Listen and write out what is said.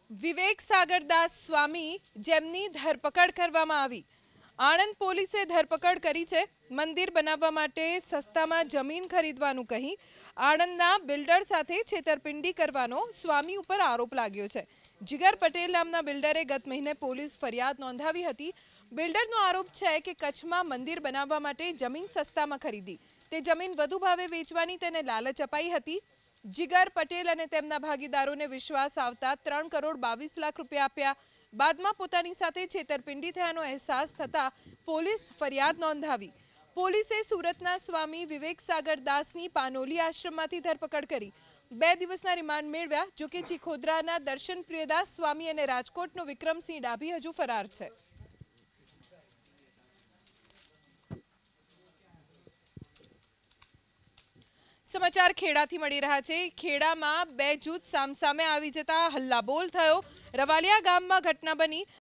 વિવેક સાગરદાસ સ્વામી જેમની ધરપકડ કરવામાં આવી। આણંદ પોલીસે ધરપકડ કરી છે। મંદિર બનાવવા માટે સસ્તામાં જમીન ખરીદવાનું કહી આણંદના બિલ્ડર સાથે છેતરપિંડી કરવાનો સ્વામી ઉપર આરોપ લાગ્યો છે। જીગર પટેલ નામના બિલ્ડરે ગત મહિને પોલીસ ફરિયાદ નોંધાવી હતી। બિલ્ડરનો આરોપ છે કે કચ્છમાં મંદિર બનાવવા માટે જમીન સસ્તામાં ખરીદી, તે જમીન વધુ ભાવે વેચવાની તેને લાલચ અપાઈ હતી। જીગર પટેલ અને તેમના ભાગીદારોને વિશ્વાસ આવતા 3 કરોડ 22 લાખ રૂપિયા આપ્યા। બાદમાં પોતાની સાથે છેતરપિંડી થયાનો અહેસાસ થતા પોલીસ ફરિયાદ નોંધાવી। પોલીસે સુરતના સ્વામી વિવેક સાગરદાસની પાનોલી આશ્રમમાંથી ધરપકડ કરી 2 દિવસના રિમાન્ડ મેળવ્યા। જો કે ચીખોદરાના દર્શન પ્રિયદાસ સ્વામી અને રાજકોટનો વિક્રમસિંહ ડાભી હજુ ફરાર છે। સમાચાર ખેડાથી મળી રહ્યા છે। ખેડામાં 2 જૂથ સામસામે આવી જતા હલ્લાબોલ થયો। રવાલિયા ગામમાં ઘટના બની।